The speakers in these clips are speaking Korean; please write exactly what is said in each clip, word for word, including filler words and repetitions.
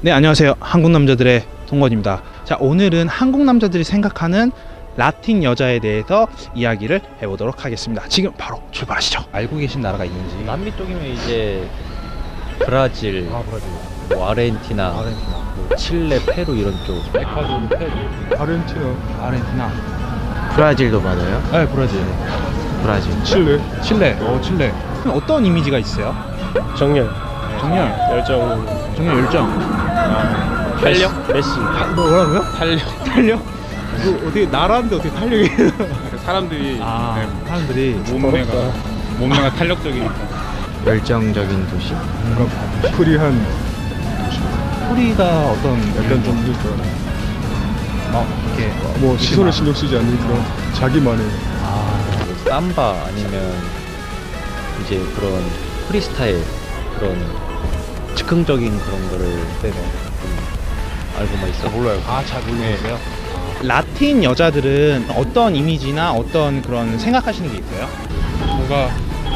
네, 안녕하세요. 한국 남자들의 동건입니다. 자, 오늘은 한국 남자들이 생각하는 라틴 여자에 대해서 이야기를 해보도록 하겠습니다. 지금 바로 출발하시죠. 알고 계신 나라가 있는지. 남미 쪽이면 이제 브라질, 아, 브라질, 뭐 아르헨티나, 아르헨티나, 뭐 칠레, 페루 이런 쪽. 에콰도르, 페루, 아르헨티나, 아르헨티나, 브라질도 맞아요? 네, 브라질, 브라질. 칠레. 칠레. 어, 칠레. 그럼 어떤 이미지가 있어요? 정열, 정열, 열정, 정열 열정. 아, 탄력? 메시. 아, 뭐라고요? 탄력. 탄력? 이거 어떻게 나라인데 어떻게 탄력이? 사람들이 아, 네, 사람들이 몸매가 몸매가 탄력적이니까. 열정적인 도시? 뭔가 프리한 소리가 어떤 약간 좀 그러니까 막 이렇게 뭐 시선을 신경 쓰지 않는 그런 자기만의 아, 뭐 삼바 아니면 이제 그런 프리스타일 그런 즉흥적인 그런 거를 네네. 좀 알고만 있어. 몰라요. 아, 잘 모르겠어요. 라틴 여자들은 어떤 이미지나 어떤 그런 생각하시는 게 있어요? 뭔가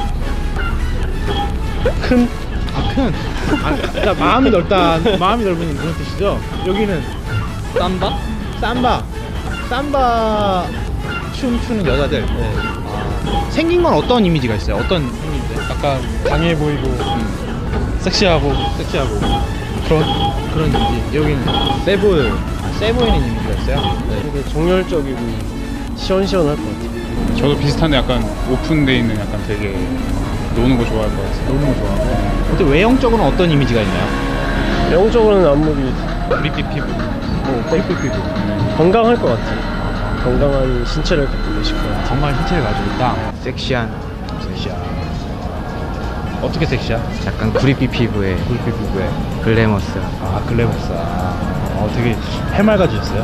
큰? 아, 큰? 아, 그러니까 마음이 넓다, 마음이 넓은 그런 뜻이죠? 여기는 삼바? 삼바, 삼바 춤추는 여자들. 네. 아, 생긴 건 어떤 이미지가 있어요? 어떤 생긴데? 약간 강해 보이고 섹시하고 섹시하고 그런 그런 이미지. 여기는 세 보여, 세 보이는 이미지가 있어요? 네. 되게 정열적이고 시원시원할 것 같아요. 저도 비슷한데 약간 오픈돼 있는 약간 되게 노는 거 좋아할 것 같아요. 너무 좋아하고. 어때 외형적으로는 어떤 이미지가 있나요? 영적으로는 아무리 우리빛 피부. 어, 삐삐삐삐. 건강할 것 같아요. 건강한 신체를 갖고 계실 것 같아요. 정말 신체를 가지고 있다. 섹시한, 섹시야. 어떻게 섹시야? 약간 구릿빛 피부에 굴빛 피부에. 글래머스. 아, 글래머스. 어, 되게 해맑아지셨어요.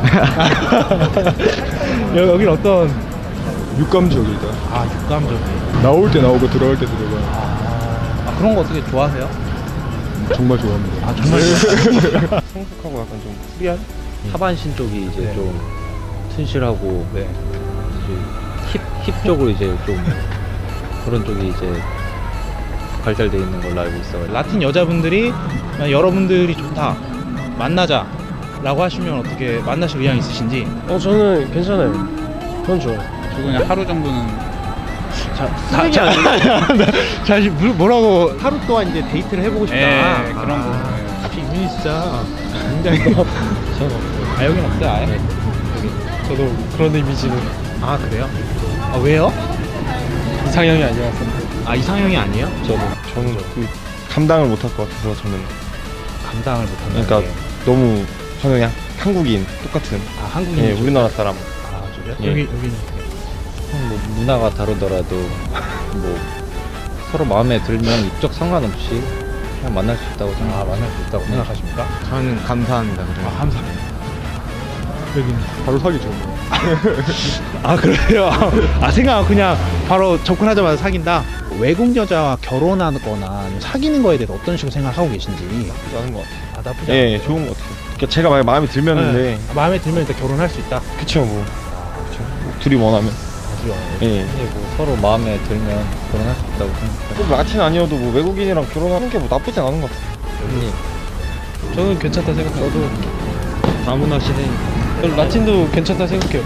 여기, 여긴 어떤. 육감적이다. 아, 육감적인. 나올 때 나오고 들어갈 때 들어가. 아, 그런 거 어떻게 좋아하세요? 정말 좋아합니다. 아, 정말 좋아해요? 성숙하고 약간 좀 프리한? 하반신 쪽이 이제 네. 좀 튼실하고 네. 힙, 힙 쪽으로 이제 좀 그런 쪽이 이제 발달돼 있는 걸로 알고 있어요. 라틴 여자분들이 여러분들이 좋다, 만나자 라고 하시면 어떻게 만나실 의향 있으신지. 어 저는 괜찮아요. 전 좋아요. 저 그냥 하루 정도는 자, 자, 자, 자, 지금 뭐라고 하루 동안 이제 데이트를 해보고 싶다. 예, 그런 거. 아, 이분이 진짜 굉장히. 저는 아, 여긴 없어요, 아예? 네. 저도 그런 이미지는 아, 그래요? 아, 왜요? 이상형이 아니라서. 아, 이상형이 아니에요? 저도 저는 그 감당을 못할 것 같아서 저는. 감당을 못한다. 그러니까 너무 저는 그냥 한국인 똑같은. 아, 한국인. 예, 우리나라 사람. 아, 저요? 예. 여기, 여기는. 뭐 문화가 다르더라도 뭐 서로 마음에 들면 입적 상관없이 그냥 만날 수 있다고 생각. 아, 만날 수 있다고 생각하십니까? 저는 감사합니다. 그래요. 아, 감사합니다. 여기는. 바로 사귀죠. 아, 그래요? 아, 생각 그냥 바로 접근하자마자 사귄다? 외국 여자와 결혼하거나 아니면 사귀는 거에 대해서 어떤 식으로 생각하고 계신지. 나쁘지 않은 것 같아요. 아, 나쁘지 않아요. 예, 좋은 것 같아요. 그러니까 제가 만약 마음에 들면인데, 네. 아, 마음에 들면 일단 결혼할 수 있다. 그쵸 뭐, 그쵸. 둘이 원하면. 아주. 예. 근데 뭐 서로 마음에 들면 결혼할 수 있다고 생각해요. 꼭 라틴 아니어도 뭐 외국인이랑 결혼하는 게 뭐 나쁘지 않은 것 같아요. 형님, 저는 괜찮다 생각해요. 저도 다문화시대. 라틴도 괜찮다 생각해요.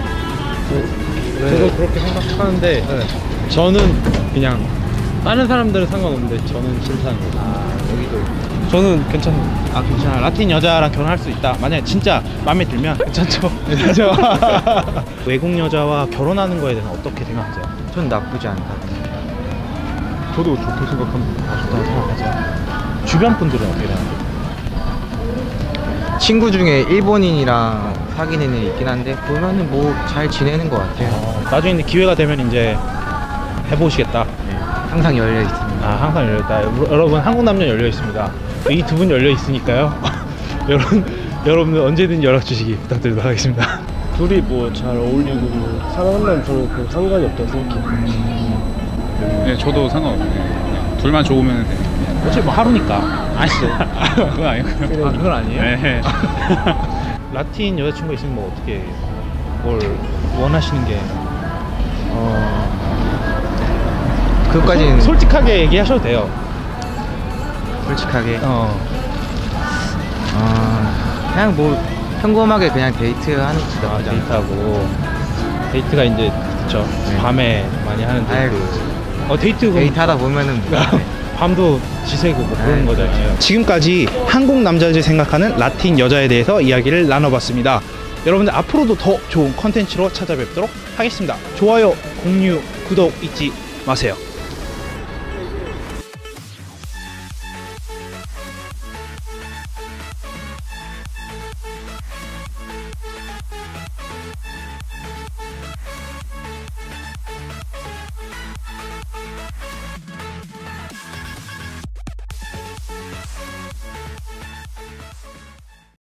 저도 그렇게 생각하는데, 저는 그냥 다른 사람들은 상관없는데 저는 싫다는 거죠. 아, 여기도. 저는 괜찮아요. 아, 괜찮아. 라틴 여자랑 결혼할 수 있다. 만약에 진짜 마음에 들면 괜찮죠? 괜찮죠? 외국 여자와 결혼하는 거에 대해서 어떻게 생각하세요? 전 나쁘지 않다. 저도 좋게 생각합니다. 아, 좋다고 생각하세요? 주변 분들은 어떻게 생각하세요? 친구 중에 일본인이랑 사귀는 애 있긴 한데 보면은 뭐 잘 지내는 것 같아요. 어, 나중에 기회가 되면 이제 해보시겠다. 항상 열려 있습니다. 아, 항상 열려있다. 여러분, 한국 남녀 열려 있습니다. 이 두 분 열려 있으니까요. 여러분, 여러분들 언제든 연락 주시기 부탁드리도록 하겠습니다. 둘이 뭐 잘 어울리고 뭐 사랑한다면 저는 그 상관이 없다고 생각해요. 네, 저도 상관없어요. 네. 둘만 좋으면 돼요. 어차피 뭐 하루니까. 아시죠? 그건 아니고요. 아, 그건 아니에요? 네. 라틴 여자친구 있으면 뭐 어떻게, 뭘 원하시는 게? 어, 그것까지는 솔직하게 얘기하셔도 돼요. 솔직하게 어. 어, 그냥 뭐 평범하게 그냥 데이트하는 것도 아, 나쁘지 않다. 데이트하고 데이트가 이제 그렇죠. 네. 밤에 많이 하는 데이트. 아이고. 어 데이트 그럼 데이트하다 보면은 뭐 밤도 지새고 뭐 그런 네, 거잖아요. 지금까지 한국 남자들이 생각하는 라틴 여자에 대해서 이야기를 나눠봤습니다. 여러분들 앞으로도 더 좋은 컨텐츠로 찾아뵙도록 하겠습니다. 좋아요, 공유, 구독 잊지 마세요.